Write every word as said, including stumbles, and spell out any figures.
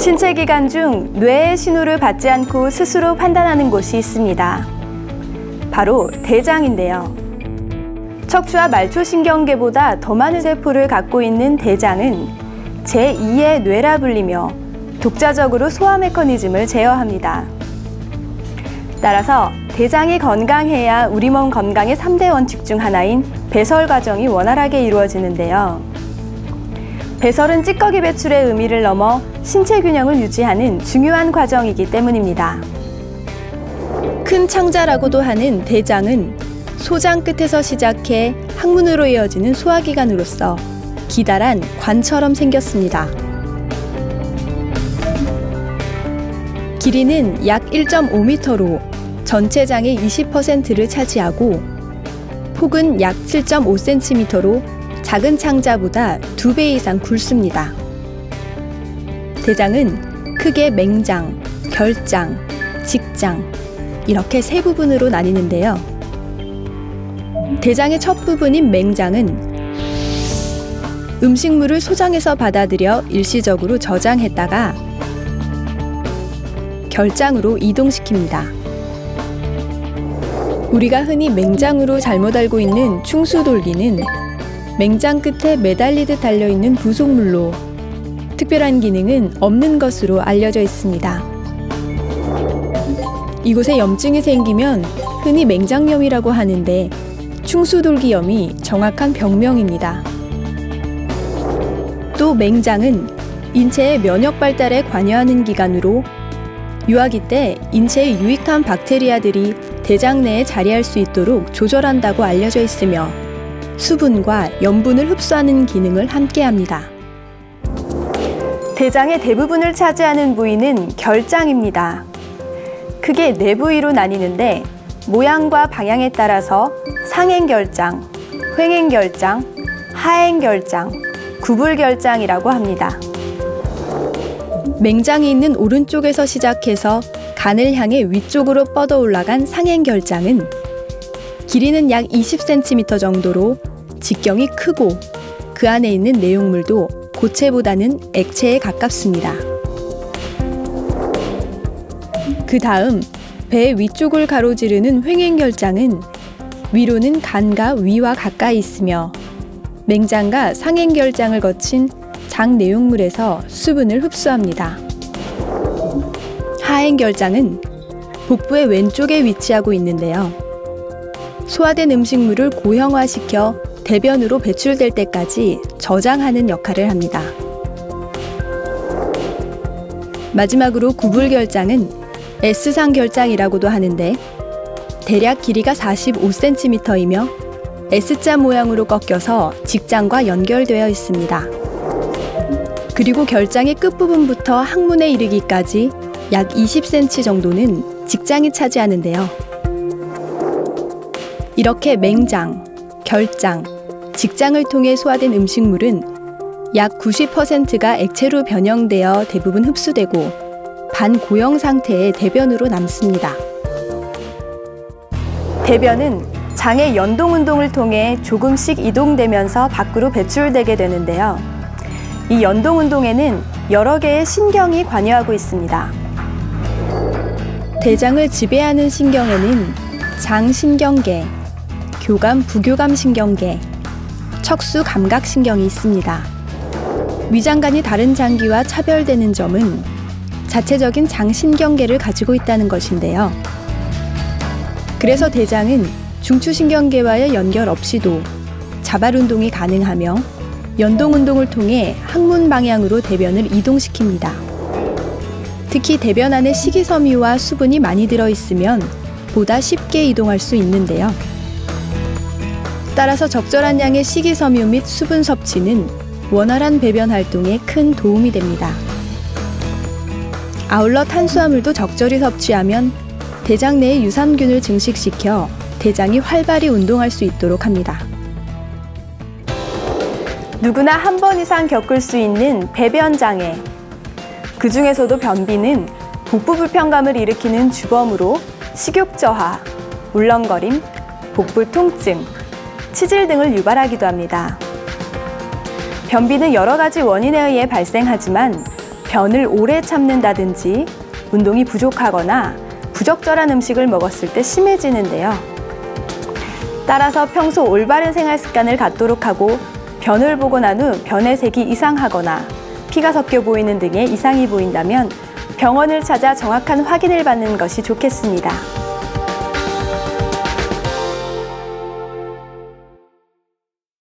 신체 기관 중 뇌의 신호를 받지 않고 스스로 판단하는 곳이 있습니다. 바로 대장인데요. 척추와 말초신경계보다 더 많은 세포를 갖고 있는 대장은 제이의 뇌라 불리며 독자적으로 소화 메커니즘을 제어합니다. 따라서 대장이 건강해야 우리 몸 건강의 삼 대 원칙 중 하나인 배설 과정이 원활하게 이루어지는데요. 배설은 찌꺼기 배출의 의미를 넘어 신체 균형을 유지하는 중요한 과정이기 때문입니다. 큰 창자라고도 하는 대장은 소장 끝에서 시작해 항문으로 이어지는 소화기관으로서 기다란 관처럼 생겼습니다. 길이는 약 일 점 오 미터로 전체 장의 이십 퍼센트를 차지하고 폭은 약 칠 점 오 센티미터로 작은 창자보다 두 배 이상 굵습니다. 대장은 크게 맹장, 결장, 직장 이렇게 세 부분으로 나뉘는데요. 대장의 첫 부분인 맹장은 음식물을 소장에서 받아들여 일시적으로 저장했다가 결장으로 이동시킵니다. 우리가 흔히 맹장으로 잘못 알고 있는 충수돌기는 맹장 끝에 매달리듯 달려있는 부속물로 특별한 기능은 없는 것으로 알려져 있습니다. 이곳에 염증이 생기면 흔히 맹장염이라고 하는데 충수돌기염이 정확한 병명입니다. 또 맹장은 인체의 면역 발달에 관여하는 기관으로 유아기 때 인체에 유익한 박테리아들이 대장 내에 자리할 수 있도록 조절한다고 알려져 있으며 수분과 염분을 흡수하는 기능을 함께합니다. 대장의 대부분을 차지하는 부위는 결장입니다. 크게 네 부위로 나뉘는데 모양과 방향에 따라서 상행결장, 횡행결장, 하행결장, 구불결장이라고 합니다. 맹장이 있는 오른쪽에서 시작해서 간을 향해 위쪽으로 뻗어 올라간 상행결장은 길이는 약 이십 센티미터 정도로 직경이 크고 그 안에 있는 내용물도 고체보다는 액체에 가깝습니다. 그 다음 배 위쪽을 가로지르는 횡행결장은 위로는 간과 위와 가까이 있으며 맹장과 상행결장을 거친 장 내용물에서 수분을 흡수합니다. 하행결장은 복부의 왼쪽에 위치하고 있는데요. 소화된 음식물을 고형화시켜 대변으로 배출될 때까지 저장하는 역할을 합니다. 마지막으로 구불결장은 S상 결장이라고도 하는데 대략 길이가 사십오 센티미터이며 S자 모양으로 꺾여서 직장과 연결되어 있습니다. 그리고 결장의 끝부분부터 항문에 이르기까지 약 이십 센티미터 정도는 직장이 차지하는데요. 이렇게 맹장, 결장, 직장을 통해 소화된 음식물은 약 구십 퍼센트가 액체로 변형되어 대부분 흡수되고 반고형 상태의 대변으로 남습니다. 대변은 장의 연동운동을 통해 조금씩 이동되면서 밖으로 배출되게 되는데요. 이 연동운동에는 여러 개의 신경이 관여하고 있습니다. 대장을 지배하는 신경에는 장신경계, 교감, 부교감신경계, 척수 감각신경이 있습니다. 위장관이 다른 장기와 차별되는 점은 자체적인 장신경계를 가지고 있다는 것인데요. 그래서 대장은 중추신경계와의 연결 없이도 자발운동이 가능하며 연동운동을 통해 항문 방향으로 대변을 이동시킵니다. 특히 대변 안에 식이섬유와 수분이 많이 들어있으면 보다 쉽게 이동할 수 있는데요. 따라서 적절한 양의 식이섬유 및 수분 섭취는 원활한 배변 활동에 큰 도움이 됩니다. 아울러 탄수화물도 적절히 섭취하면 대장 내의 유산균을 증식시켜 대장이 활발히 운동할 수 있도록 합니다. 누구나 한 번 이상 겪을 수 있는 배변 장애. 그 중에서도 변비는 복부 불편감을 일으키는 주범으로 식욕 저하, 울렁거림, 복부 통증, 치질 등을 유발하기도 합니다. 변비는 여러 가지 원인에 의해 발생하지만 변을 오래 참는다든지 운동이 부족하거나 부적절한 음식을 먹었을 때 심해지는데요. 따라서 평소 올바른 생활 습관을 갖도록 하고 변을 보고 난 후 변의 색이 이상하거나 피가 섞여 보이는 등의 이상이 보인다면 병원을 찾아 정확한 확인을 받는 것이 좋겠습니다.